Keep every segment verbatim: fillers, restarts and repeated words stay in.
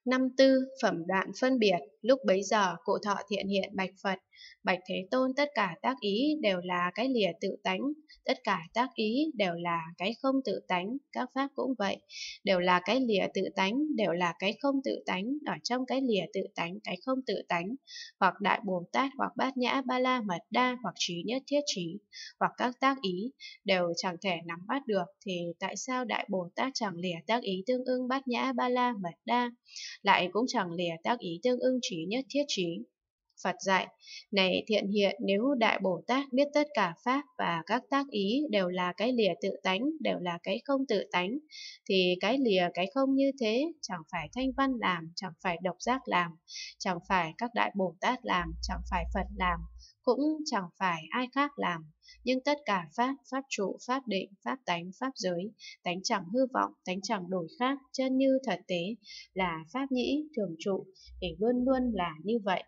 Năm tư, phẩm đoạn phân biệt. Lúc bấy giờ cụ thọ thiện hiện bạch Phật: Bạch Thế Tôn, tất cả tác ý đều là cái lìa tự tánh, tất cả tác ý đều là cái không tự tánh, các pháp cũng vậy, đều là cái lìa tự tánh, đều là cái không tự tánh, ở trong cái lìa tự tánh, cái không tự tánh, hoặc Đại Bồ Tát, hoặc Bát Nhã Ba La Mật Đa, hoặc trí nhất thiết trí, hoặc các tác ý đều chẳng thể nắm bắt được, thì tại sao Đại Bồ Tát chẳng lìa tác ý tương ưng Bát Nhã Ba La Mật Đa, lại cũng chẳng lìa tác ý tương ưng trí nhất thiết trí? Phật dạy: Này thiện hiện, nếu Đại Bồ Tát biết tất cả pháp và các tác ý đều là cái lìa tự tánh, đều là cái không tự tánh, thì cái lìa cái không như thế chẳng phải Thanh Văn làm, chẳng phải Độc Giác làm, chẳng phải các Đại Bồ Tát làm, chẳng phải Phật làm, cũng chẳng phải ai khác làm. Nhưng tất cả pháp, pháp trụ, pháp định, pháp tánh, pháp giới, tánh chẳng hư vọng, tánh chẳng đổi khác, chân như thật tế, là pháp nhĩ, thường trụ, thì luôn luôn là như vậy.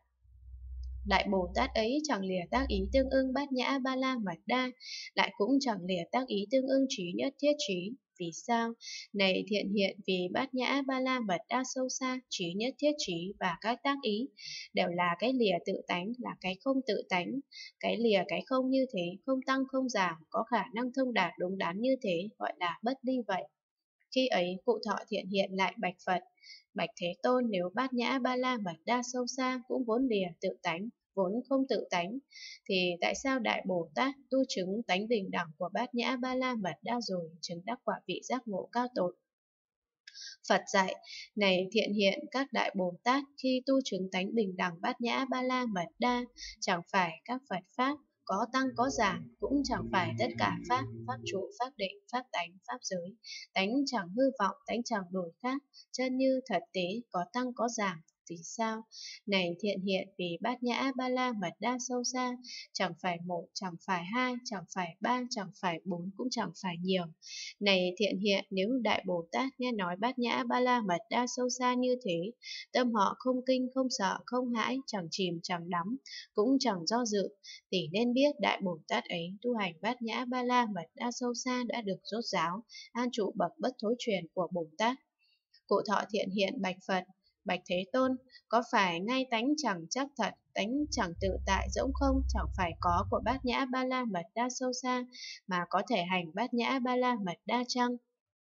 Đại Bồ Tát ấy chẳng lìa tác ý tương ưng Bát Nhã Ba La Mật Đa, lại cũng chẳng lìa tác ý tương ưng trí nhất thiết trí. Vì sao? Này thiện hiện, vì Bát Nhã Ba La Mật Đa sâu xa, trí nhất thiết trí và các tác ý đều là cái lìa tự tánh, là cái không tự tánh. Cái lìa cái không như thế, không tăng không giảm, có khả năng thông đạt đúng đắn như thế, gọi là bất ly vậy. Khi ấy cụ thọ thiện hiện lại bạch Phật: Bạch Thế Tôn, nếu Bát Nhã Ba La Mật Đa sâu xa cũng vốn lìa tự tánh, vốn không tự tánh, thì tại sao Đại Bồ Tát tu chứng tánh bình đẳng của Bát Nhã Ba La Mật Đa rồi chứng đắc quả vị giác ngộ cao tột? Phật dạy: Này thiện hiện, các Đại Bồ Tát khi tu chứng tánh bình đẳng Bát Nhã Ba La Mật Đa, chẳng phải các Phật pháp có tăng có giảm, cũng chẳng phải tất cả pháp, pháp trụ, pháp định, pháp tánh, pháp giới, tánh chẳng hư vọng, tánh chẳng đổi khác, chân như thật tế, có tăng có giảm. Vì sao? Này thiện hiện, vì Bát Nhã Ba La Mật Đa sâu xa, chẳng phải một, chẳng phải hai, chẳng phải ba, chẳng phải bốn, cũng chẳng phải nhiều. Này thiện hiện, nếu Đại Bồ Tát nghe nói Bát Nhã Ba La Mật Đa sâu xa như thế, tâm họ không kinh, không sợ, không hãi, chẳng chìm, chẳng đắm, cũng chẳng do dự, thì nên biết Đại Bồ Tát ấy tu hành Bát Nhã Ba La Mật Đa sâu xa đã được rốt ráo, an trụ bậc bất thối truyền của Bồ Tát. Cụ thọ thiện hiện bạch Phật: Bạch Thế Tôn, có phải ngay tánh chẳng chắc thật, tánh chẳng tự tại rỗng không, chẳng phải có của Bát Nhã Ba La Mật Đa sâu xa, mà có thể hành Bát Nhã Ba La Mật Đa chăng?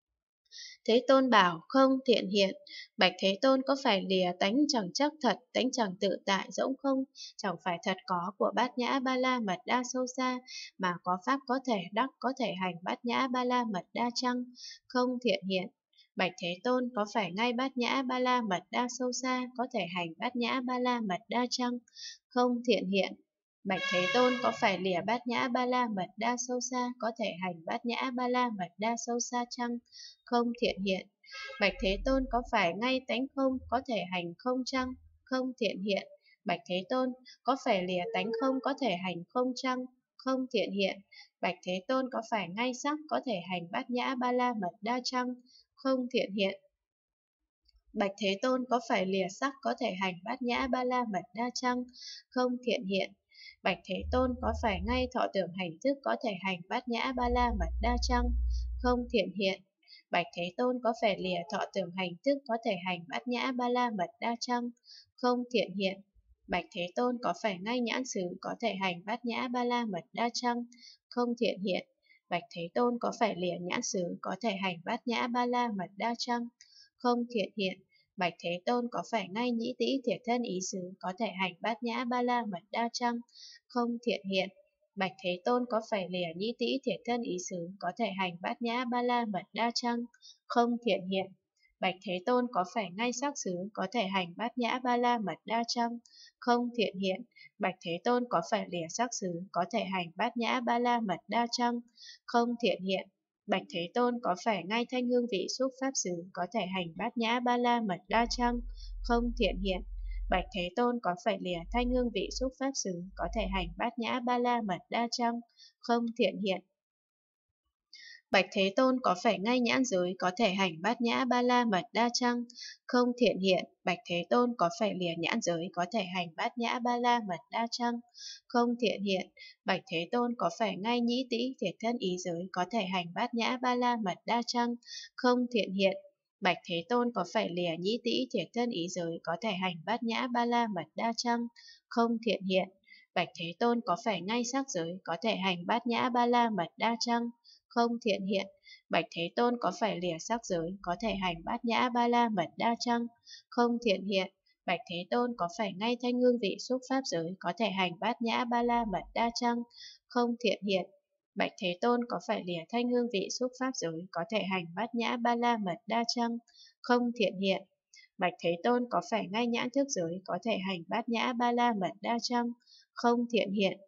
Thế Tôn bảo: Không, thiện hiện. Bạch Thế Tôn, có phải lìa tánh chẳng chắc thật, tánh chẳng tự tại rỗng không, chẳng phải thật có của Bát Nhã Ba La Mật Đa sâu xa, mà có pháp có thể đắc, có thể hành Bát Nhã Ba La Mật Đa chăng? Không, thiện hiện. Bạch Thế Tôn, có phải ngay Bát Nhã Ba La Mật Đa sâu xa, có thể hành Bát Nhã Ba La Mật Đa chăng? Không, thiện hiện. Bạch Thế Tôn, có phải lìa Bát Nhã Ba La Mật Đa sâu xa, có thể hành Bát Nhã Ba La Mật Đa sâu xa chăng? Không, thiện hiện. Bạch Thế Tôn, có phải ngay tánh không, có thể hành không chăng? Không, thiện hiện. Bạch Thế Tôn, có phải lìa tánh không, có thể hành không chăng? Không, thiện hiện. Bạch Thế Tôn, có phải ngay sắc, có thể hành Bát Nhã Ba La Mật Đa chăng? Không, thiện hiện. Bạch Thế Tôn, có phải lìa sắc, có thể hành Bát Nhã Ba La Mật Đa chăng? Không, thiện hiện. Bạch Thế Tôn, có phải ngay thọ tưởng hành thức, có thể hành Bát Nhã Ba La Mật Đa chăng? Không, thiện hiện. Bạch Thế Tôn, có phải lìa thọ tưởng hành thức, có thể hành Bát Nhã Ba La Mật Đa chăng? Không, thiện hiện. Bạch Thế Tôn, có phải ngay nhãn xứ, có thể hành Bát Nhã Ba La Mật Đa chăng? Không, thiện hiện. Bạch Thế Tôn, có phải lìa nhãn xứ, có thể hành Bát Nhã Ba La Mật Đa chăng? Không, thiện hiện. Bạch Thế Tôn, có phải ngay nhĩ tĩ thiệt thân ý xứ, có thể hành Bát Nhã Ba La Mật Đa chăng? Không, thiện hiện. Bạch Thế Tôn, có phải lìa nhĩ tĩ thiệt thân ý xứ, có thể hành Bát Nhã Ba La Mật Đa chăng? Không, thiện hiện. Bạch Thế Tôn, có phải ngay sắc xứ, có thể hành Bát Nhã Ba La Mật Đa chăng? Không, thiện hiện. Bạch Thế Tôn, có phải lìa sắc xứ, có thể hành Bát Nhã Ba La Mật Đa chăng? Không, thiện hiện. Bạch Thế Tôn, có phải ngay thanh hương vị xúc pháp xứ, có thể hành Bát Nhã Ba La Mật Đa chăng? Không, thiện hiện. Bạch Thế Tôn, có phải lìa thanh hương vị xúc pháp xứ, có thể hành Bát Nhã Ba La Mật Đa chăng? Không, thiện hiện. Bạch Thế Tôn, có phải ngay nhãn giới, có thể hành Bát Nhã Ba La Mật Đa chăng? Không, thiện hiện. Bạch Thế Tôn, có phải lìa nhãn giới, có thể hành Bát Nhã Ba La Mật Đa chăng? Không, thiện hiện. Bạch Thế Tôn, có phải ngay nhĩ tĩ thiệt thân ý giới, có thể hành Bát Nhã Ba La Mật Đa chăng? Không, thiện hiện. Bạch Thế Tôn có phải lìa nhĩ tĩ thiệt thân ý giới, có thể hành bát nhã ba la mật đa chăng? Không thiện hiện. Bạch Thế Tôn có phải ngay sắc giới, có thể hành bát nhã ba la mật đa chăng? Không thiện hiện. Bạch Thế Tôn có phải lìa sắc giới, có thể hành bát nhã ba la mật đa chăng? Không thiện hiện. Bạch Thế Tôn có phải ngay thanh hương vị xúc pháp giới, có thể hành bát nhã ba la mật đa chăng? Không thiện hiện. Bạch Thế Tôn có phải lìa thanh hương vị xúc pháp giới, có thể hành bát nhã ba la mật đa chăng? Không thiện hiện. Bạch Thế Tôn có phải ngay nhãn thức giới, có thể hành bát nhã ba la mật đa chăng? Không thiện hiện.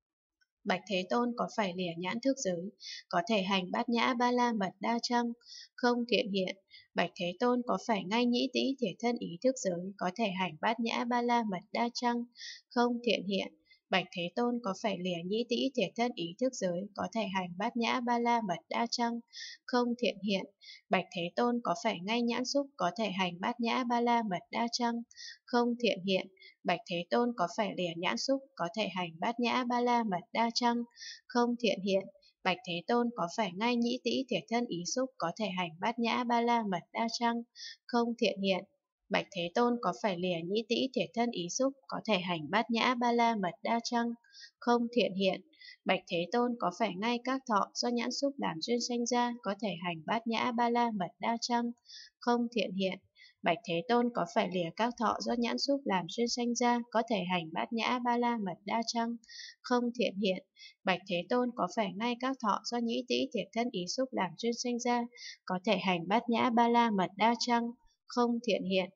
Bạch Thế Tôn có phải lìa nhãn thức giới, có thể hành bát nhã ba la mật đa chăng? Không thiện hiện. Bạch Thế Tôn có phải ngay nhĩ tĩ thiệt thân ý thức giới, có thể hành bát nhã ba la mật đa chăng? Không thiện hiện. Bạch Thế Tôn có phải lìa nhĩ tĩ thiệt thân ý thức giới, có thể hành bát nhã ba la mật đa chăng? Không thiện hiện. Bạch Thế Tôn có phải ngay nhãn xúc, có thể hành bát nhã ba la mật đa chăng? Không thiện hiện. Bạch Thế Tôn có phải lìa nhãn xúc, có thể hành bát nhã ba la mật đa chăng? Không thiện hiện. Bạch Thế Tôn có phải ngay nhĩ tĩ thiệt thân ý xúc, có thể hành bát nhã ba la mật đa chăng? Không thiện hiện. Bạch Thế Tôn có phải lìa nhĩ tĩ thiệt thân ý xúc, có thể hành bát nhã ba la mật đa chăng? Không thiện hiện. Bạch Thế Tôn có phải ngay các thọ do nhãn xúc làm duyên sanh ra, có thể hành bát nhã ba la mật đa chăng? Không thiện hiện. Bạch Thế Tôn có phải lìa các thọ do nhãn xúc làm duyên sanh ra, có thể hành bát nhã ba la mật đa chăng? Không thiện hiện. Bạch Thế Tôn có phải ngay các thọ do nhĩ tĩ thiệt thân ý xúc làm duyên sanh ra, có thể hành bát nhã ba la mật đa chăng? Không thiện hiện.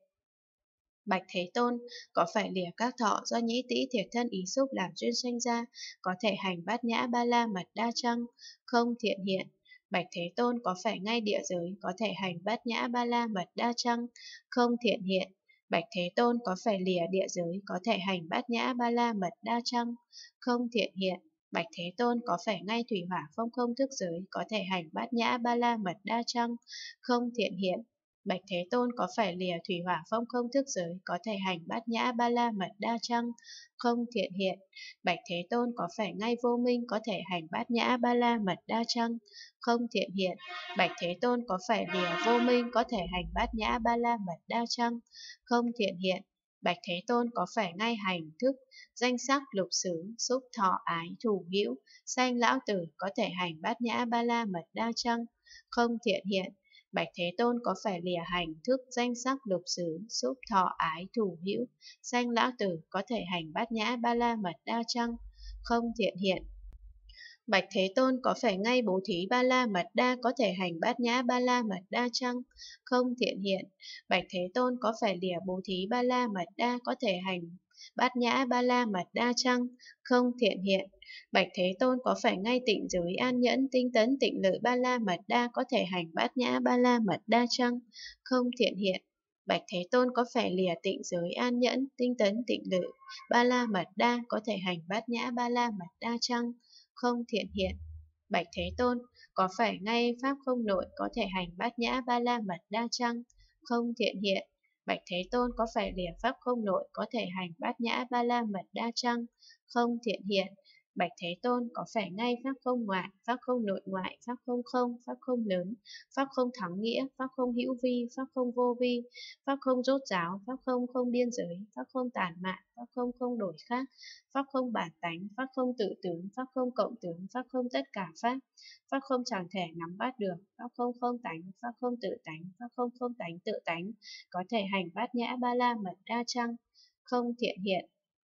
Bạch Thế Tôn có phải lìa các thọ do nhĩ tĩ thiệt thân ý xúc làm duyên sanh ra, có thể hành bát nhã ba la mật đa chăng? Không thiện hiện. Bạch Thế Tôn có phải ngay địa giới, có thể hành bát nhã ba la mật đa chăng? Không thiện hiện. Bạch Thế Tôn có phải lìa địa giới, có thể hành bát nhã ba la mật đa chăng? Không thiện hiện. Bạch Thế Tôn có phải ngay thủy hỏa phong không thức giới, có thể hành bát nhã ba la mật đa chăng? Không thiện hiện. Bạch Thế Tôn có phải lìa thủy hỏa phong không thức giới, có thể hành bát nhã ba la mật đa chăng? Không thiện hiện. Bạch Thế Tôn có phải ngay vô minh, có thể hành bát nhã ba la mật đa chăng? Không thiện hiện. Bạch Thế Tôn có phải lìa vô minh, có thể hành bát nhã ba la mật đa chăng? Không thiện hiện. Bạch Thế Tôn có phải ngay hành thức, danh sắc, lục xứ, xúc, thọ, ái, thủ, hữu, sanh, lão tử, có thể hành bát nhã ba la mật đa chăng? Không thiện hiện. Bạch Thế Tôn có phải lìa hành thức, danh sắc, lục xứ, xúc, thọ, ái, thủ, hữu, sanh, lão tử, có thể hành bát nhã ba la mật đa chăng? Không thiện hiện. Bạch Thế Tôn có phải ngay bố thí ba la mật đa, có thể hành bát nhã ba la mật đa chăng? Không thiện hiện. Bạch Thế Tôn có phải lìa bố thí ba la mật đa, có thể hành bát nhã ba la mật đa chăng? Không thiện hiện. Bạch Thế Tôn có phải ngay tịnh giới an nhẫn, tinh tấn, tịnh lự ba la mật đa, có thể hành bát nhã ba la mật đa chăng? Không thiện hiện. Bạch Thế Tôn có phải lìa tịnh giới an nhẫn, tinh tấn, tịnh lự ba la mật đa, có thể hành bát nhã ba la mật đa chăng? Không thiện hiện. Bạch Thế Tôn có phải ngay pháp không nội, có thể hành bát nhã ba la mật đa chăng? Không thiện hiện. Bạch Thế Tôn có phải lìa pháp không nội, có thể hành bát nhã ba la mật đa chăng? Không thiện hiện. Bạch Thế Tôn có phải ngay pháp không ngoại, pháp không nội ngoại, pháp không không, pháp không lớn, pháp không thắng nghĩa, pháp không hữu vi, pháp không vô vi, pháp không rốt ráo, pháp không không biên giới, pháp không tản mạn, pháp không không đổi khác, pháp không bản tánh, pháp không tự tướng, pháp không cộng tướng, pháp không tất cả pháp, pháp không chẳng thể nắm bắt được, pháp không không tánh, pháp không tự tánh, pháp không không tánh tự tánh, có thể hành bát nhã ba la mật đa chăng? Không thiện hiện.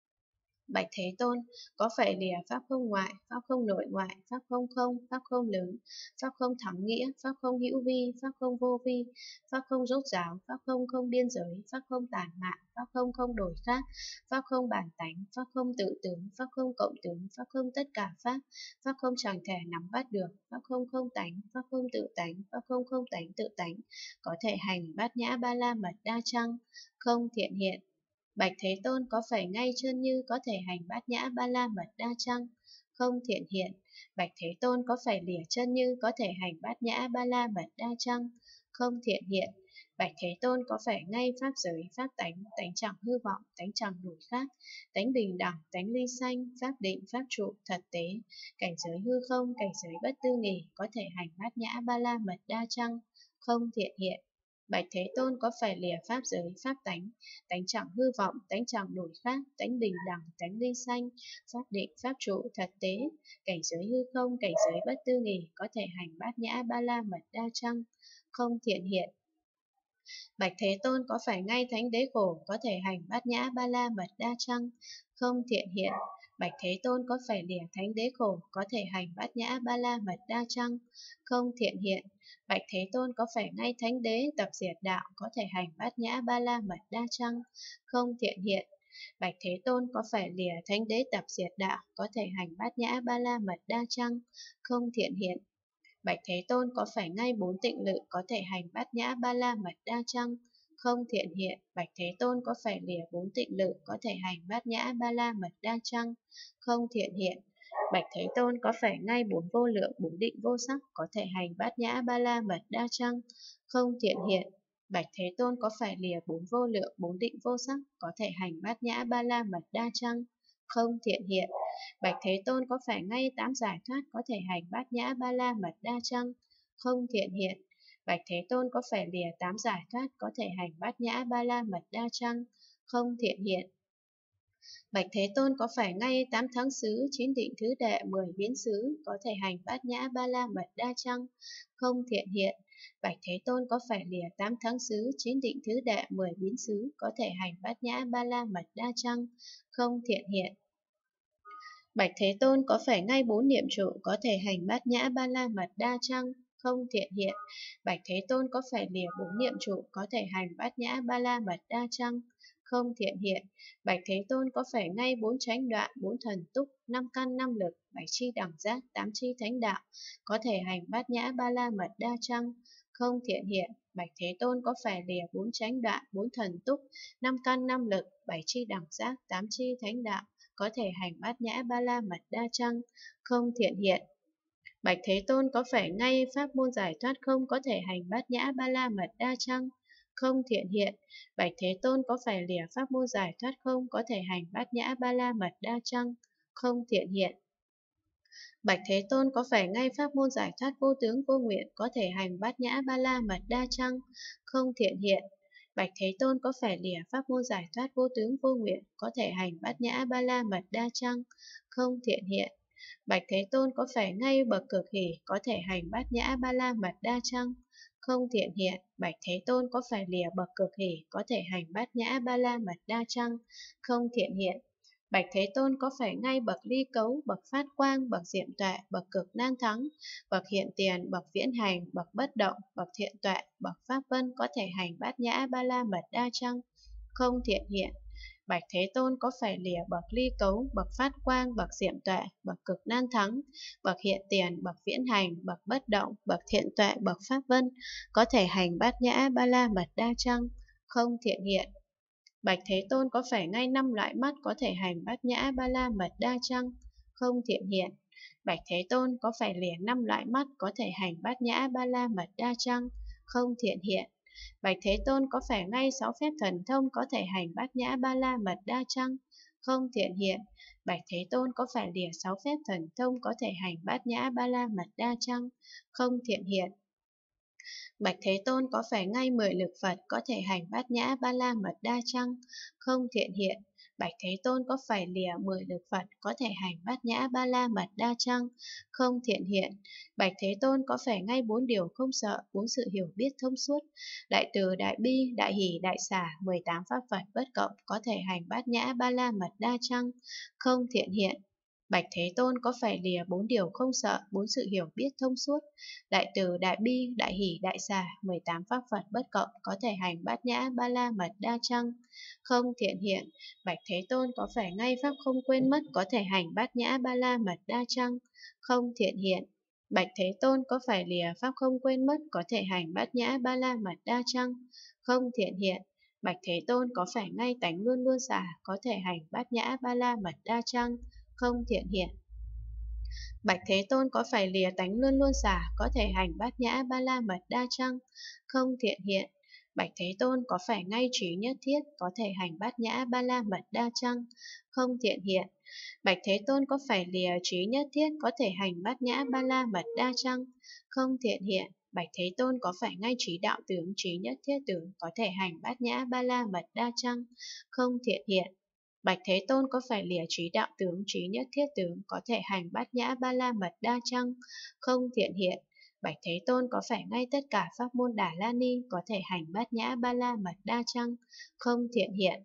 Bạch Thế Tôn có phải lìa pháp không ngoại, pháp không nội ngoại, pháp không không, pháp không lớn, pháp không thắng nghĩa, pháp không hữu vi, pháp không vô vi, pháp không rốt ráo, pháp không không biên giới, pháp không tản mạn, pháp không không đổi khác, pháp không bản tánh, pháp không tự tướng, pháp không cộng tướng, pháp không tất cả pháp, pháp không chẳng thể nắm bắt được, pháp không không tánh, pháp không tự tánh, pháp không không tánh tự tánh, có thể hành bát nhã ba la mật đa chăng? Không thiện hiện. Bạch Thế Tôn có phải ngay chân như, có thể hành bát nhã ba la mật đa chăng? Không thiện hiện. Bạch Thế Tôn có phải lìa chân như, có thể hành bát nhã ba la mật đa chăng? Không thiện hiện. Bạch Thế Tôn có phải ngay pháp giới, pháp tánh, tánh chẳng hư vọng, tánh chẳng đổi khác, tánh bình đẳng, tánh ly sanh, pháp định, pháp trụ, thật tế, cảnh giới hư không, cảnh giới bất tư nghỉ, có thể hành bát nhã ba la mật đa chăng? Không thiện hiện. Bạch Thế Tôn có phải lìa pháp giới, pháp tánh, tánh chẳng hư vọng, tánh chẳng đổi khác, tánh bình đẳng, tánh ly sanh, pháp định, pháp trụ, thật tế, cảnh giới hư không, cảnh giới bất tư nghì, có thể hành bát nhã ba la mật đa chăng? Không thiện hiện. Bạch Thế Tôn có phải ngay thánh đế khổ có thể hành bát nhã ba la mật đa chăng? Không thiện hiện. Bạch Thế Tôn có phải lìa thánh đế khổ có thể hành bát nhã ba la mật đa chăng? Không thiện hiện. Bạch Thế Tôn có phải ngay thánh đế tập diệt đạo có thể hành bát nhã ba la mật đa chăng? Không thiện hiện. Bạch Thế Tôn có phải lìa thánh đế tập diệt đạo có thể hành bát nhã ba la mật đa chăng? Không thiện hiện. Bạch Thế Tôn có phải ngay bốn tịnh lự có thể hành bát nhã ba la mật đa chăng? Không thiện hiện. Bạch Thế Tôn có phải lìa bốn tịnh lự có thể hành bát nhã ba la mật đa chăng? Không thiện hiện. Bạch Thế Tôn có phải ngay bốn vô lượng bốn định vô sắc có thể hành bát nhã ba la mật đa chăng? Không thiện hiện. Bạch Thế Tôn có phải lìa bốn vô lượng bốn định vô sắc có thể hành bát nhã ba la mật đa chăng? Không thiện hiện. Bạch Thế Tôn có phải ngay tám giải thoát có thể hành bát nhã ba la mật đa chăng? Không thiện hiện. Bạch Thế Tôn có phải lìa tám giải thoát có thể hành bát nhã ba la mật đa chăng? Không thiện hiện. Bạch Thế Tôn có phải ngay tám tháng xứ, chín định thứ đệ, mười biến xứ có thể hành bát nhã ba la mật đa chăng? Không thiện hiện. Bạch Thế Tôn có phải lìa tám tháng xứ, chín định thứ đệ, mười biến xứ có thể hành bát nhã ba la mật đa chăng? Không thiện hiện. Bạch Thế Tôn có phải ngay bốn niệm trụ có thể hành bát nhã ba la mật đa chăng? Không thiện hiện. Bạch Thế Tôn có phải lìa bốn niệm trụ có thể hành bát nhã ba la mật đa chăng? Không thiện hiện. Bạch Thế Tôn có phải ngay bốn chánh đoạn, bốn thần túc, năm căn năm lực, bảy chi đẳng giác, tám chi thánh đạo có thể hành bát nhã ba la mật đa chăng? Không thiện hiện. Bạch Thế Tôn có phải lìa bốn chánh đoạn, bốn thần túc, năm căn năm lực, bảy chi đẳng giác, tám chi thánh đạo có thể hành bát nhã ba la mật đa chăng? Không thiện hiện. Bạch Thế Tôn có phải ngay pháp môn giải thoát không có thể hành bát nhã ba la mật đa chăng? Không thiện hiện. Bạch Thế Tôn có phải lìa pháp môn giải thoát không có thể hành bát nhã ba la mật đa chăng? Không thiện hiện. Bạch Thế Tôn có phải ngay pháp môn giải thoát vô tướng vô nguyện có thể hành bát nhã ba la mật đa chăng? Không thiện hiện. Bạch Thế Tôn có phải lìa pháp môn giải thoát vô tướng vô nguyện có thể hành bát nhã ba la mật đa chăng? Không thiện hiện. Bạch Thế Tôn có phải ngay bậc cực hỷ có thể hành bát nhã ba la mật đa chăng? Không thiện hiện. Bạch Thế Tôn có phải lìa bậc cực hỷ có thể hành bát nhã ba la mật đa chăng? Không thiện hiện. Bạch Thế Tôn có phải ngay bậc ly cấu, bậc phát quang, bậc diệm tuệ, bậc cực nan thắng, bậc hiện tiền, bậc viễn hành, bậc bất động, bậc thiện tuệ, bậc pháp vân có thể hành bát nhã ba la mật đa chăng? Không thiện hiện. Bạch Thế Tôn có phải lìa bậc ly cấu, bậc phát quang, bậc diệm tuệ, bậc cực nan thắng, bậc hiện tiền, bậc viễn hành, bậc bất động, bậc thiện tuệ, bậc pháp vân có thể hành bát nhã ba la mật đa chăng? Không thiện hiện. Bạch Thế Tôn có phải ngay năm loại mắt có thể hành bát nhã ba la mật đa chăng? Không thiện hiện. Bạch Thế Tôn có phải lìa năm loại mắt có thể hành bát nhã ba la mật đa chăng? Không thiện hiện. Bạch Thế Tôn có phải ngay sáu phép thần thông có thể hành bát nhã ba la mật đa chăng? Không thiện hiện. Bạch Thế Tôn có phải lìa sáu phép thần thông có thể hành bát nhã ba la mật đa chăng? Không thiện hiện. Bạch Thế Tôn có phải ngay mười lực Phật có thể hành bát nhã ba la mật đa chăng? Không thiện hiện. Bạch Thế Tôn có phải lìa mười lực Phật có thể hành bát nhã ba la mật đa chăng? Không thiện hiện. Bạch Thế Tôn có phải ngay bốn điều không sợ, bốn sự hiểu biết thông suốt, đại từ, đại bi, đại hỷ, đại xả, mười tám pháp Phật bất cộng có thể hành bát nhã ba la mật đa chăng? Không thiện hiện. Bạch Thế Tôn có phải lìa bốn điều không sợ, bốn sự hiểu biết thông suốt, đại từ, đại bi, đại hỷ, đại xả, mười tám pháp Phật bất cộng có thể hành bát nhã ba la mật đa chăng? Không thiện hiện. Bạch Thế Tôn có phải ngay pháp không quên mất có thể hành bát nhã ba la mật đa chăng? Không thiện hiện. Bạch Thế Tôn có phải lìa pháp không quên mất có thể hành bát nhã ba la mật đa chăng? Không thiện hiện. Bạch Thế Tôn có phải ngay tánh luôn luôn xả có thể hành bát nhã ba la mật đa chăng? Không thiện hiện. Bạch Thế Tôn có phải lìa tánh luôn luôn xả có thể hành bát nhã ba la mật đa chăng? Không thiện hiện. Bạch Thế Tôn có phải ngay trí nhất thiết có thể hành bát nhã ba la mật đa chăng? Không thiện hiện. Bạch Thế Tôn có phải lìa trí nhất thiết có thể hành bát nhã ba la mật đa chăng? Không thiện hiện. Bạch Thế Tôn có phải ngay trí đạo tướng, trí nhất thiết tướng, có thể hành bát nhã ba la mật đa chăng? Không thiện hiện. Bạch Thế Tôn có phải lìa trí đạo tướng, trí nhất thiết tướng, có thể hành bát nhã ba la mật đa chăng? Không thiện hiện. Bạch Thế Tôn có phải ngay tất cả pháp môn Đà La Ni có thể hành bát nhã ba la mật đa chăng? Không thiện hiện.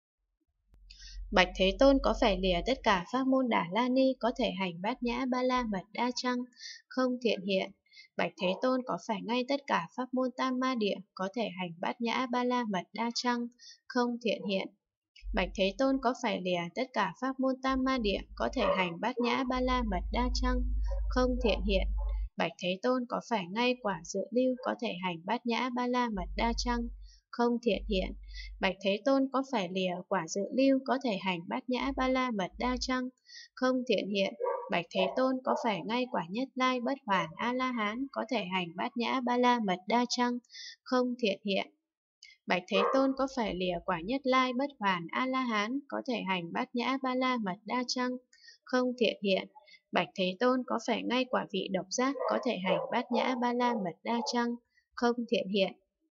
Bạch Thế Tôn có phải lìa tất cả pháp môn Đà La Ni có thể hành bát nhã ba la mật đa chăng? Không thiện hiện. Bạch Thế Tôn có phải ngay tất cả pháp môn Tam Ma Địa có thể hành bát nhã ba la mật đa chăng? Không thiện hiện. Bạch Thế Tôn có phải lìa tất cả pháp môn Tam Ma Địa có thể hành bát nhã ba la mật đa chăng? Không thiện hiện. Bạch Thế Tôn có phải ngay quả dự lưu có thể hành bát nhã ba la mật đa chăng? Không thiện hiện. Bạch Thế Tôn có phải lìa quả dự lưu có thể hành bát nhã ba la mật đa chăng? Không thiện hiện. Bạch Thế Tôn có phải ngay quả nhất lai bất hoàn A La Hán có thể hành bát nhã ba la mật đa chăng? Không thiện hiện. Bạch Thế Tôn có phải lìa quả nhất lai bất hoàn A La Hán có thể hành bát nhã ba la mật đa chăng? Không thiện hiện. Bạch Thế Tôn có phải ngay quả vị độc giác có thể hành bát nhã ba la mật đa chăng? Không thiện hiện.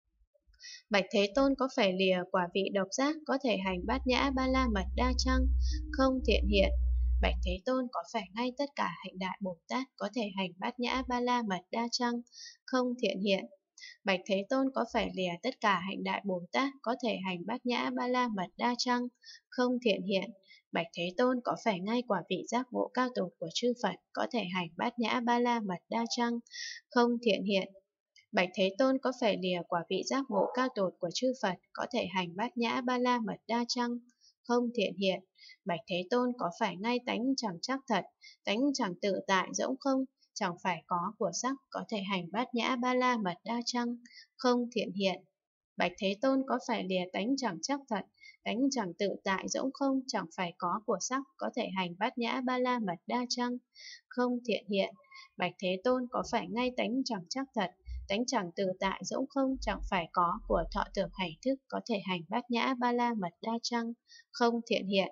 Bạch Thế Tôn có phải lìa quả vị độc giác có thể hành bát nhã ba la mật đa chăng? Không thiện hiện. Bạch Thế Tôn có phải ngay tất cả hạnh đại Bồ Tát có thể hành bát nhã ba la mật đa chăng? Không thiện hiện. Bạch Thế Tôn có phải lìa tất cả hạnh đại Bồ Tát có thể hành bát nhã ba la mật đa chăng? Không thiện hiện. Bạch Thế Tôn có phải ngay quả vị giác ngộ cao tột của chư Phật có thể hành bát nhã ba la mật đa chăng? Không thiện hiện. Bạch Thế Tôn có phải lìa quả vị giác ngộ cao tột của chư Phật có thể hành bát nhã ba la mật đa chăng? Không thiện hiện. Bạch Thế Tôn có phải ngay tánh chẳng chắc thật, tánh chẳng tự tại rỗng không, chẳng phải có của sắc có thể hành bát nhã ba la mật đa chăng? Không thiện hiện. Bạch Thế Tôn có phải lìa tánh chẳng chắc thật, tánh chẳng tự tại rỗng không, chẳng phải có của sắc có thể hành bát nhã ba la mật đa chăng? Không thiện hiện. Bạch Thế Tôn có phải ngay tánh chẳng chắc thật, tánh chẳng tự tại rỗng không, chẳng phải có của thọ tưởng hành thức có thể hành bát nhã ba la mật đa chăng? Không thiện hiện.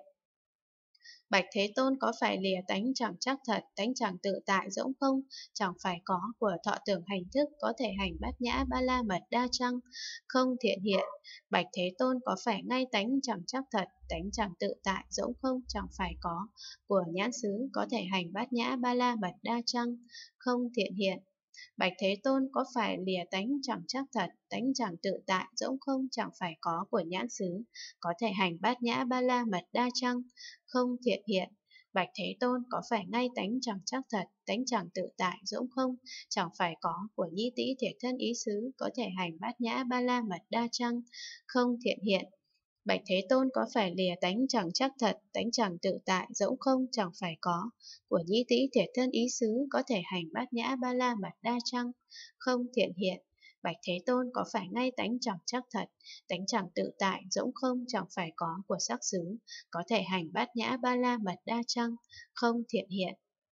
Bạch Thế Tôn có phải lìa tánh chẳng chắc thật, tánh chẳng tự tại rỗng không, chẳng phải có của thọ tưởng hành thức có thể hành bát nhã ba la mật đa chăng? Không thiện hiện. Bạch Thế Tôn có phải ngay tánh chẳng chắc thật, tánh chẳng tự tại rỗng không, chẳng phải có của nhãn xứ có thể hành bát nhã ba la mật đa chăng? Không thiện hiện. Bạch Thế Tôn có phải lìa tánh chẳng chắc thật, tánh chẳng tự tại rỗng không, chẳng phải có của nhãn xứ có thể hành bát nhã ba la mật đa chăng? Không thiện hiện. Bạch Thế Tôn có phải ngay tánh chẳng chắc thật, tánh chẳng tự tại rỗng không, chẳng phải có của nhi tĩ thiệt thân ý xứ có thể hành bát nhã ba la mật đa chăng? Không thiện hiện. Bạch Thế Tôn có phải lìa tánh chẳng chắc thật, tánh chẳng tự tại rỗng không, chẳng phải có của nhi tĩ thiệt thân ý xứ có thể hành bát nhã ba la mật đa chăng? Không thiện hiện. Bạch Thế Tôn có phải ngay tánh chẳng chắc thật, tánh chẳng tự tại rỗng không, chẳng phải có của sắc xứ có thể hành bát nhã ba la mật đa chăng? Không thiện hiện.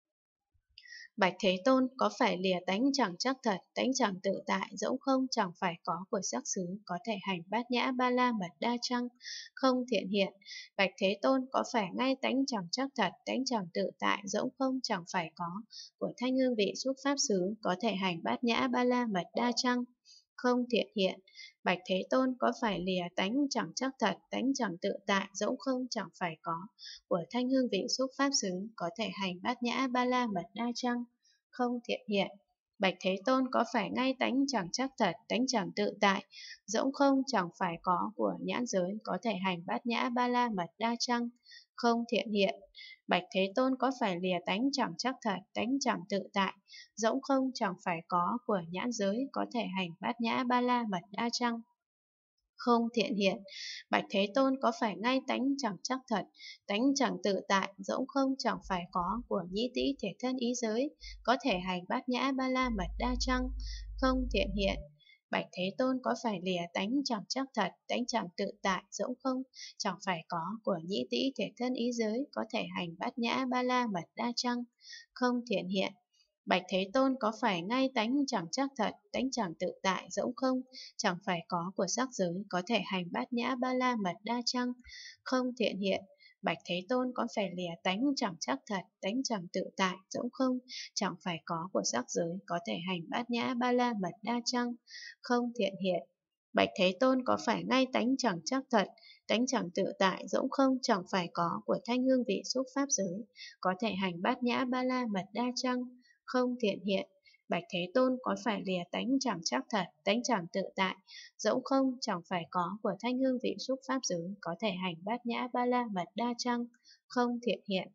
Bạch Thế Tôn có phải lìa tánh chẳng chắc thật, tánh chẳng tự tại dẫu không, chẳng phải có của sắc xứ có thể hành bát nhã ba la mật đa chăng? Không thiện hiện. Bạch Thế Tôn có phải ngay tánh chẳng chắc thật, tánh chẳng tự tại dẫu không, chẳng phải có của thanh hương vị xúc pháp xứ có thể hành bát nhã ba la mật đa chăng? Không thiện hiện. Bạch Thế Tôn có phải lìa tánh chẳng chắc thật, tánh chẳng tự tại dẫu không, chẳng phải có của thanh hương vị xúc pháp xứ có thể hành bát nhã ba la mật đa chăng? Không thiện hiện. Bạch Thế Tôn có phải ngay tánh chẳng chắc thật, tánh chẳng tự tại dẫu không, chẳng phải có của nhãn giới có thể hành bát nhã ba la mật đa chăng? Không thiện hiện. Bạch Thế Tôn có phải lìa tánh chẳng chắc thật, tánh chẳng tự tại dẫu không, chẳng phải có của nhãn giới có thể hành bát nhã ba la mật đa chăng? Không thiện hiện. Bạch Thế Tôn có phải ngay tánh chẳng chắc thật, tánh chẳng tự tại dẫu không, chẳng phải có của nhĩ tĩ thể thân ý giới có thể hành bát nhã ba la mật đa chăng? Không thiện hiện. Bạch Thế Tôn có phải lìa tánh chẳng chắc thật, tánh chẳng tự tại dẫu không, chẳng phải có của nhĩ tĩ thể thân ý giới có thể hành bát nhã ba la mật đa chăng? Không thiện hiện. Bạch Thế Tôn có phải ngay tánh chẳng chắc thật, tánh chẳng tự tại dẫu không, chẳng phải có của sắc giới có thể hành bát nhã ba la mật đa chăng? Không thiện hiện. Bạch Thế Tôn có phải lìa tánh chẳng chắc thật, tánh chẳng tự tại, rỗng không, chẳng phải có của sắc giới, có thể hành bát nhã ba la mật đa chăng, không thiện hiện. Bạch Thế Tôn có phải ngay tánh chẳng chắc thật, tánh chẳng tự tại, rỗng không, chẳng phải có của thanh hương vị xúc pháp giới, có thể hành bát nhã ba la mật đa chăng, không thiện hiện. Bạch Thế Tôn có phải lìa tánh chẳng chắc thật, tánh chẳng tự tại, dẫu không chẳng phải có của thanh hương vị xúc pháp giới, có thể hành bát nhã ba la mật đa chăng, không thiện hiện.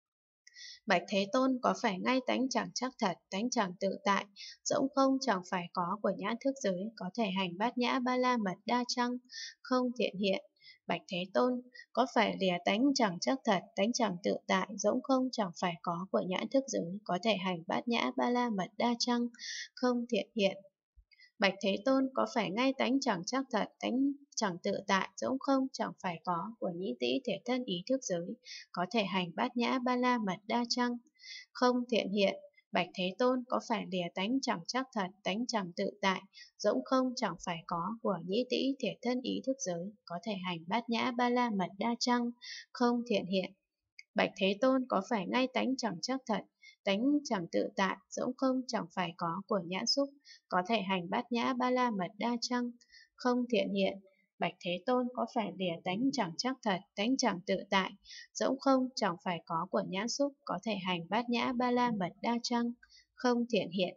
Bạch Thế Tôn có phải ngay tánh chẳng chắc thật, tánh chẳng tự tại, dẫu không chẳng phải có của nhãn thức giới, có thể hành bát nhã ba la mật đa chăng, không thiện hiện. Bạch Thế Tôn có phải lìa tánh chẳng chắc thật, tánh chẳng tự tại, dẫu không chẳng phải có của nhãn thức giới, có thể hành bát nhã ba la mật đa chăng, không thiện hiện. Bạch Thế Tôn có phải ngay tánh chẳng chắc thật, tánh chẳng tự tại, dẫu không chẳng phải có của nhĩ tĩ thể thân ý thức giới, có thể hành bát nhã ba la mật đa chăng, không thiện hiện. Bạch Thế Tôn có phải lìa tánh chẳng chắc thật, tánh chẳng tự tại, dẫu không chẳng phải có của nhĩ tĩ thể thân ý thức giới, có thể hành bát nhã ba la mật đa chăng, không thiện hiện. Bạch Thế Tôn có phải ngay tánh chẳng chắc thật, tánh chẳng tự tại, dẫu không chẳng phải có của nhãn xúc, có thể hành bát nhã ba la mật đa chăng, không thiện hiện. Bạch Thế Tôn có phải lìa tánh chẳng chắc thật, tánh chẳng tự tại, dẫu không chẳng phải có của nhãn xúc, có thể hành bát nhã ba la mật đa chăng, không thiện hiện.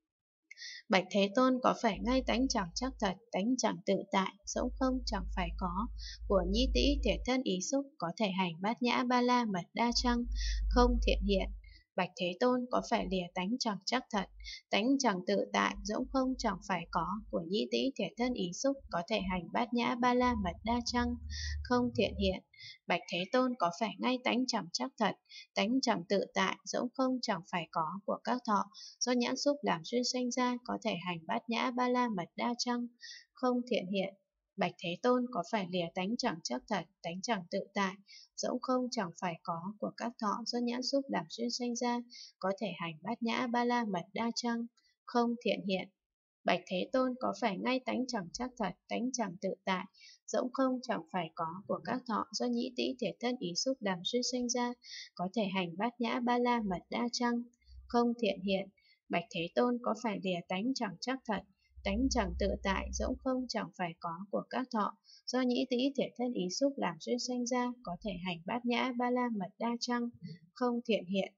Bạch Thế Tôn có phải ngay tánh chẳng chắc thật, tánh chẳng tự tại, dẫu không chẳng phải có của nhĩ tĩ thể thân ý xúc, có thể hành bát nhã ba la mật đa chăng, không thiện hiện. Bạch Thế Tôn có phải lìa tánh chẳng chắc thật, tánh chẳng tự tại, dẫu không chẳng phải có của nhĩ tĩ thể thân ý xúc, có thể hành bát nhã ba la mật đa chăng, không thiện hiện. Bạch Thế Tôn có phải ngay tánh chẳng chắc thật, tánh chẳng tự tại, dẫu không chẳng phải có của các thọ do nhãn xúc làm duyên sanh ra, có thể hành bát nhã ba la mật đa chăng, không thiện hiện. Bạch Thế Tôn có phải lìa tánh chẳng chắc thật, tánh chẳng tự tại, dẫu không chẳng phải có của các thọ do nhãn xúc làm duyên sanh ra, có thể hành bát nhã ba la mật đa chăng, không thiện hiện. Bạch Thế Tôn có phải ngay tánh chẳng chắc thật, tánh chẳng tự tại, dẫu không chẳng phải có của các thọ do nhĩ tĩ thể thân ý xúc làm duyên sanh ra, có thể hành bát nhã ba la mật đa chăng, không thiện hiện. Bạch Thế Tôn có phải lìa tánh chẳng chắc thật, tánh chẳng tự tại, dẫu không chẳng phải có của các thọ do nhĩ tĩ thể thân ý xúc làm duyên sanh ra, có thể hành bát nhã ba la mật đa chăng, không thiện hiện.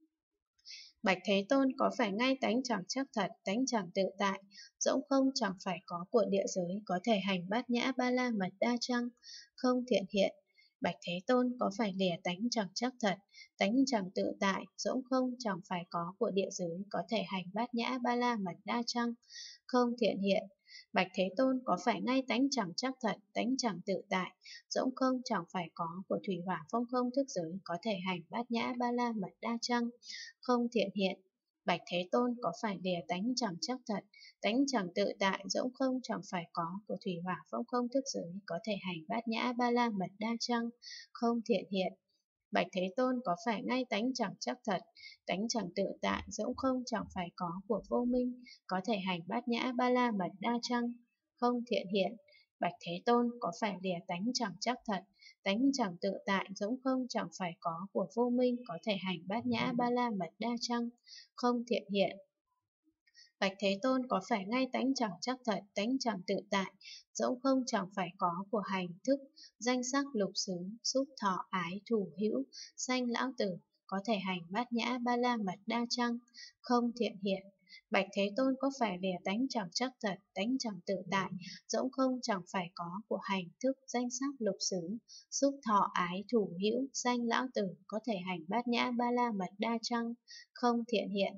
Bạch Thế Tôn có phải ngay tánh chẳng chắc thật, tánh chẳng tự tại, dẫu không chẳng phải có của địa giới, có thể hành bát nhã ba la mật đa chăng, không thiện hiện. Bạch Thế Tôn có phải lìa tánh chẳng chắc thật, tánh chẳng tự tại, dẫu không chẳng phải có của địa giới, có thể hành bát nhã ba la mật đa chăng, không thiện hiện. Bạch Thế Tôn có phải ngay tánh chẳng chắc thật, tánh chẳng tự tại, dẫu không chẳng phải có của thủy hỏa phong không thức giới, có thể hành bát nhã ba la mật đa chăng, không thiện hiện. Bạch Thế Tôn có phải lìa tánh chẳng chắc thật, tánh chẳng tự tại, dẫu không chẳng phải có của thủy hỏa phong không thức giới, có thể hành bát nhã ba la mật đa chăng, không thiện hiện. Bạch Thế Tôn có phải ngay tánh chẳng chắc thật, tánh chẳng tự tại, dẫu không chẳng phải có của vô minh, có thể hành bát nhã ba la mật đa chăng, không thiện hiện. Bạch Thế Tôn có phải lìa tánh chẳng chắc thật, tánh chẳng tự tại, dẫu không chẳng phải có của vô minh, có thể hành bát nhã ba la mật đa chăng, không thiện hiện. Bạch Thế Tôn có phải ngay tánh chẳng chắc thật, tánh chẳng tự tại, dẫu không chẳng phải có của hành thức, danh sắc lục xứ, xúc thọ ái thủ hữu, sanh lão tử, có thể hành bát nhã ba la mật đa chăng, không thiện hiện. Bạch Thế Tôn có phải lìa tánh chẳng chắc thật, tánh chẳng tự tại, dẫu không chẳng phải có của hành thức, danh sắc lục xứ, xúc thọ ái thủ hữu, sanh lão tử, có thể hành bát nhã ba la mật đa chăng, không thiện hiện.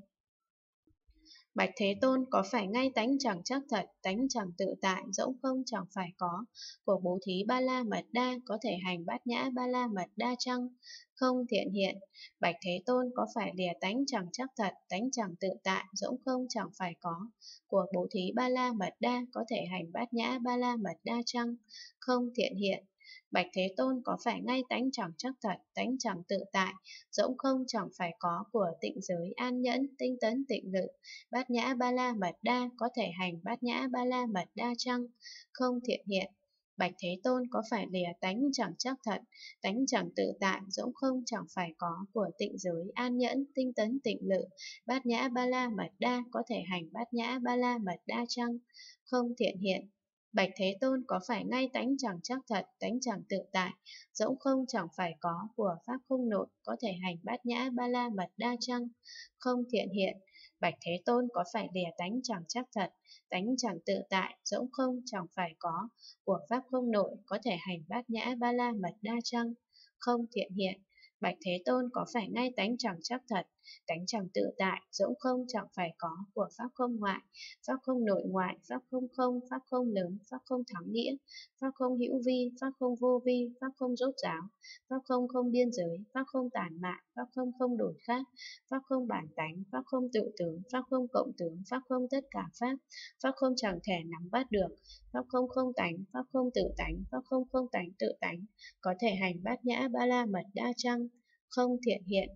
Bạch Thế Tôn có phải ngay tánh chẳng chắc thật, tánh chẳng tự tại, dẫu không chẳng phải có của bố thí ba la mật đa, có thể hành bát nhã ba la mật đa chăng, không thiện hiện. Bạch Thế Tôn có phải lìa tánh chẳng chắc thật, tánh chẳng tự tại, dẫu không chẳng phải có của bố thí ba la mật đa, có thể hành bát nhã ba la mật đa chăng, không thiện hiện. Bạch Thế Tôn có phải ngay tánh chẳng chắc thật, tánh chẳng tự tại, dẫu không chẳng phải có của tịnh giới an nhẫn, tinh tấn tịnh lự, bát nhã ba la mật đa, có thể hành bát nhã ba la mật đa chăng, không thiện hiện. Bạch Thế Tôn có phải lìa tánh chẳng chắc thật, tánh chẳng tự tại, dẫu không chẳng phải có của tịnh giới, an nhẫn, tinh tấn, tịnh lự, bát nhã ba la mật đa, có thể hành bát nhã ba la mật đa chăng? Không thiện hiện. Bạch Thế Tôn có phải ngay tánh chẳng chắc thật, tánh chẳng tự tại, dẫu không chẳng phải có của pháp không nội, có thể hành bát nhã ba la mật đa chăng? Không thiện hiện. Bạch Thế Tôn có phải lìa tánh chẳng chắc thật, tánh chẳng tự tại, dẫu không chẳng phải có của pháp không nội, có thể hành bát nhã ba la mật đa chăng? Không thiện hiện. Bạch Thế Tôn có phải ngay tánh chẳng chắc thật, tánh chẳng tự tại, dẫu không chẳng phải có của pháp không ngoại, pháp không nội ngoại, pháp không không, pháp không lớn, pháp không thắng nghĩa, pháp không hữu vi, pháp không vô vi, pháp không rốt ráo, pháp không không biên giới, pháp không tản mạn, pháp không không đổi khác, pháp không bản tánh, pháp không tự tướng, pháp không cộng tướng, pháp không tất cả pháp, pháp không chẳng thể nắm bắt được, pháp không không tánh, pháp không tự tánh, pháp không không tánh tự tánh, có thể hành bát nhã ba la mật đa chăng? Không thiện hiện.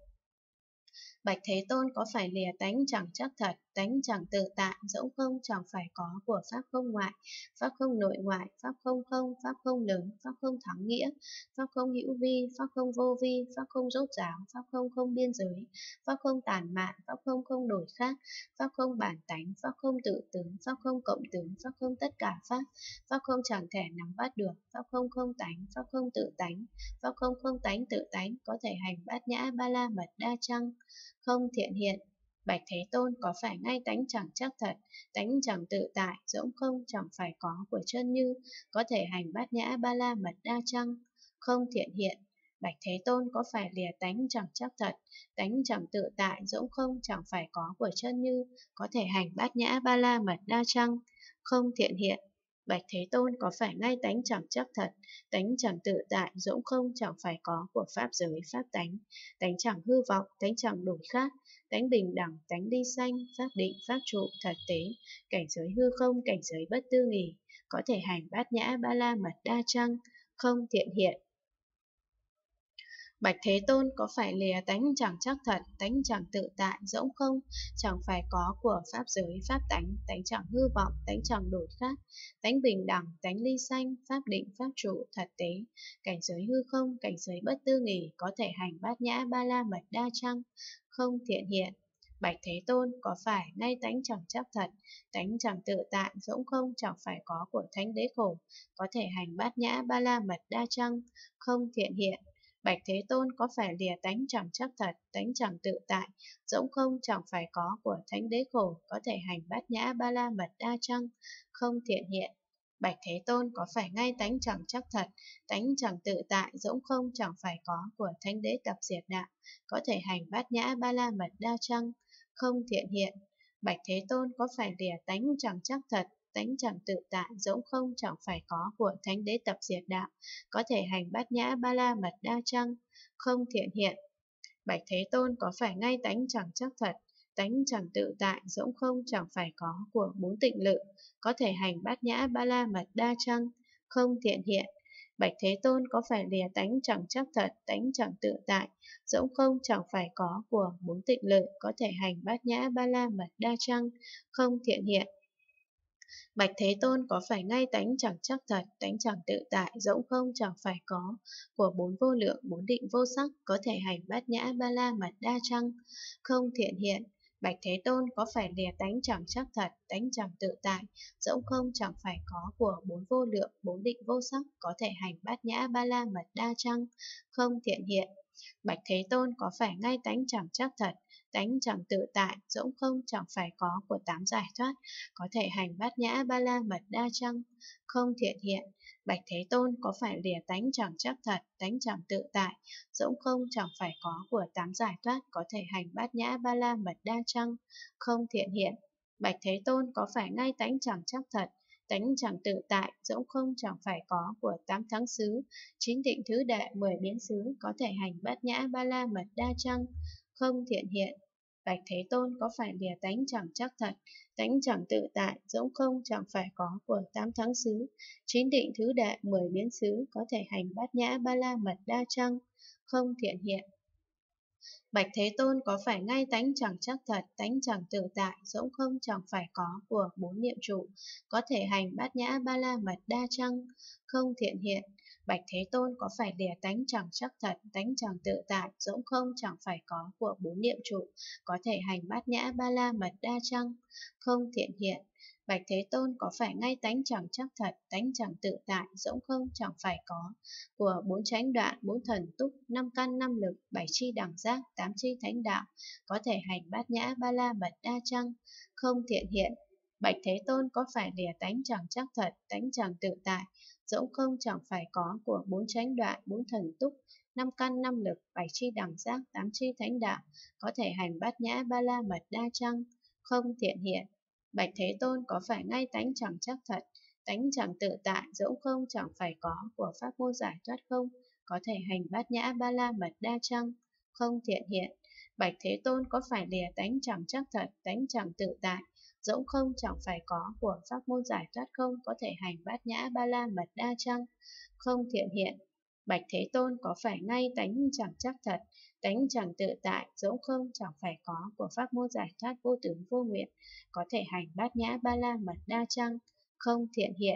Bạch Thế Tôn có phải lìa tánh chẳng chắc thật, tánh chẳng tự tại, dẫu không chẳng phải có của pháp không ngoại, pháp không nội ngoại, pháp không không, pháp không lớn, pháp không thắng nghĩa, pháp không hữu vi, pháp không vô vi, pháp không rốt ráo, pháp không không biên giới, pháp không tản mạn, pháp không không đổi khác, pháp không bản tánh, pháp không tự tướng, pháp không cộng tướng, pháp không tất cả pháp, pháp không chẳng thể nắm bắt được, pháp không không tánh, pháp không tự tánh, pháp không không tánh tự tánh, có thể hành bát nhã ba la mật đa chăng? Không thiện hiện. Bạch Thế Tôn có phải ngay tánh chẳng chắc thật, tánh chẳng tự tại, dẫu không chẳng phải có của chân như, có thể hành bát nhã ba la mật đa chăng? Không thiện hiện. Bạch Thế Tôn có phải lìa tánh chẳng chắc thật, tánh chẳng tự tại, dẫu không chẳng phải có của chân như, có thể hành bát nhã ba la mật đa chăng? Không thiện hiện. Bạch Thế Tôn có phải ngay tánh chẳng chắc thật, tánh chẳng tự tại, dẫu không chẳng phải có của pháp giới, pháp tánh, tánh chẳng hư vọng, tánh chẳng đổi khác, tánh bình đẳng, tánh ly sanh, pháp định, pháp trụ, thật tế, cảnh giới hư không, cảnh giới bất tư nghì, có thể hành bát nhã ba la mật đa chăng? Không thiện hiện. Bạch Thế Tôn có phải lìa tánh chẳng chắc thật, tánh chẳng tự tại, dẫu không chẳng phải có của pháp giới, pháp tánh, tánh chẳng hư vọng, tánh chẳng đổi khác, tánh bình đẳng, tánh ly sanh, pháp định, pháp trụ, thật tế, cảnh giới hư không, cảnh giới bất tư nghì, có thể hành bát nhã ba la mật đa chăng? Không thiện hiện. Bạch Thế Tôn có phải ngay tánh chẳng chắc thật, tánh chẳng tự tại, dẫu không chẳng phải có của thánh đế khổ, có thể hành bát nhã ba la mật đa chăng? Không thiện hiện. Bạch Thế Tôn có phải lìa tánh chẳng chắc thật, tánh chẳng tự tại, dẫu không chẳng phải có của thánh đế khổ, có thể hành bát nhã ba la mật đa chăng? Không thiện hiện. Bạch Thế Tôn có phải ngay tánh chẳng chắc thật, tánh chẳng tự tại, dẫu không chẳng phải có của thánh đế tập diệt đạo, có thể hành bát nhã ba la mật đa chăng? Không thiện hiện. Bạch Thế Tôn có phải lìa tánh chẳng chắc thật, tánh chẳng tự tại, dẫu không chẳng phải có của thánh đế tập diệt đạo, có thể hành bát nhã ba la mật đa chăng? Không thiện hiện. Bạch Thế Tôn có phải ngay tánh chẳng chắc thật, tánh chẳng tự tại, dẫu không chẳng phải có của bốn tịnh lự, có thể hành bát nhã ba la mật đa chăng? Không thiện hiện. Bạch Thế Tôn có phải lìa tánh chẳng chắc thật, tánh chẳng tự tại, dẫu không chẳng phải có của bốn tịnh lự, có thể hành bát nhã ba la mật đa chăng? Không thiện hiện. Bạch Thế Tôn có phải ngay tánh chẳng chắc thật, tánh chẳng tự tại, dẫu không chẳng phải có của bốn vô lượng, bốn định vô sắc, có thể hành bát nhã ba la mật đa chăng? Không thiện hiện. Bạch Thế Tôn có phải lìa tánh chẳng chắc thật, tánh chẳng tự tại, dẫu không chẳng phải có của bốn vô lượng, bốn định vô sắc, có thể hành bát nhã ba la mật đa chăng? Không thiện hiện. Bạch Thế Tôn có phải ngay tánh chẳng chắc thật, tánh chẳng tự tại, dẫu không chẳng phải có của tám giải thoát, có thể hành bát nhã ba la mật đa chăng? Không thiện hiện. Bạch Thế Tôn có phải lìa tánh chẳng chắc thật, tánh chẳng tự tại, dẫu không chẳng phải có của tám giải thoát, có thể hành bát nhã ba la mật đa chăng? Không thiện hiện. Bạch Thế Tôn có phải ngay tánh chẳng chắc thật, tánh chẳng tự tại, dẫu không chẳng phải có của tám thắng xứ, chín định thứ đệ, mười biến xứ, có thể hành bát nhã ba la mật đa chăng? Không thiện hiện. Bạch Thế Tôn có phải lìa tánh chẳng chắc thật, tánh chẳng tự tại, dẫu không chẳng phải có của tám thắng xứ, chín định thứ đệ, mười biến xứ, có thể hành bát nhã ba la mật đa chăng? Không thiện hiện. Bạch Thế Tôn có phải ngay tánh chẳng chắc thật, tánh chẳng tự tại, dẫu không chẳng phải có của bốn niệm trụ, có thể hành bát nhã ba la mật đa chăng? Không thiện hiện. Bạch Thế Tôn có phải lìa tánh chẳng chắc thật, tánh chẳng tự tại, dẫu không chẳng phải có của bốn niệm trụ, có thể hành bát nhã ba la mật đa chăng? Không thiện hiện. Bạch Thế Tôn có phải ngay tánh chẳng chắc thật, tánh chẳng tự tại, dẫu không chẳng phải có của bốn chánh đoạn, bốn thần túc, năm căn năm lực, bảy chi đẳng giác, tám chi thánh đạo, có thể hành bát nhã ba la mật đa chăng? Không thiện hiện. Bạch Thế Tôn có phải lìa tánh chẳng chắc thật, tánh chẳng tự tại, dẫu không chẳng phải có của bốn chánh đoạn, bốn thần túc, năm căn năm lực, bảy chi đẳng giác, tám chi thánh đạo, có thể hành bát nhã ba la mật đa chăng? Không thiện hiện. Bạch Thế Tôn có phải ngay tánh chẳng chắc thật, tánh chẳng tự tại, dẫu không chẳng phải có của pháp môn giải thoát không, có thể hành bát nhã ba la mật đa chăng? Không thiện hiện. Bạch Thế Tôn có phải lìa tánh chẳng chắc thật, tánh chẳng tự tại, dẫu không chẳng phải có của pháp môn giải thoát không, có thể hành bát nhã ba la mật đa chăng? Không thiện hiện. Bạch Thế Tôn có phải ngay tánh chẳng chắc thật, tánh chẳng tự tại, dẫu không chẳng phải có của pháp môn giải thoát vô tướng vô nguyện, có thể hành bát nhã ba la mật đa chăng? Không thiện hiện.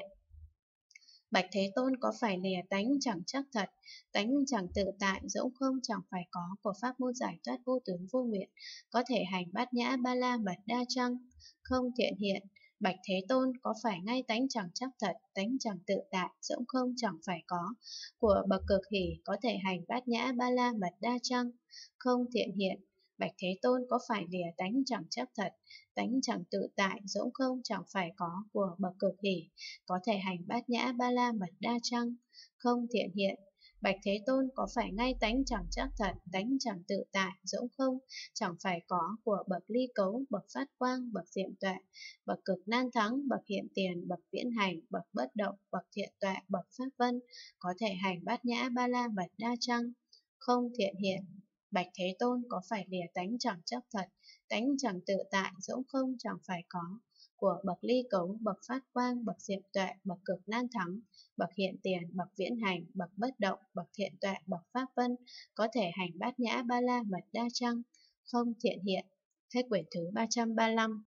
Bạch Thế Tôn có phải lìa tánh chẳng chắc thật, tánh chẳng tự tại, dẫu không chẳng phải có của pháp môn giải thoát vô tướng vô nguyện, có thể hành bát nhã ba la mật đa chăng? Không thiện hiện. Bạch Thế Tôn có phải ngay tánh chẳng chắc thật, tánh chẳng tự tại, dẫu không chẳng phải có của bậc cực hỷ, có thể hành bát nhã ba la mật đa chăng? Không thiện hiện. Bạch Thế Tôn có phải lìa tánh chẳng chắc thật, tánh chẳng tự tại, dẫu không chẳng phải có của bậc cực hỷ, có thể hành bát nhã ba la mật đa chăng? Không thiện hiện. Bạch Thế Tôn có phải ngay tánh chẳng chắc thật, tánh chẳng tự tại, dẫu không chẳng phải có của bậc ly cấu, bậc phát quang, bậc diệm tuệ, bậc cực nan thắng, bậc hiện tiền, bậc viễn hành, bậc bất động, bậc thiện tuệ, bậc pháp vân, có thể hành bát nhã ba la mật đa chăng? Không thiện hiện. Bạch Thế Tôn có phải lìa tánh chẳng chắc thật, tánh chẳng tự tại, dẫu không chẳng phải có của bậc ly cấu, bậc phát quang, bậc diệm tuệ, bậc cực nan thắng, bậc hiện tiền, bậc viễn hành, bậc bất động, bậc thiện tuệ, bậc pháp vân, có thể hành bát nhã ba la mật đa chăng? Không thiện hiện. Hết quyển thứ ba trăm ba mươi lăm.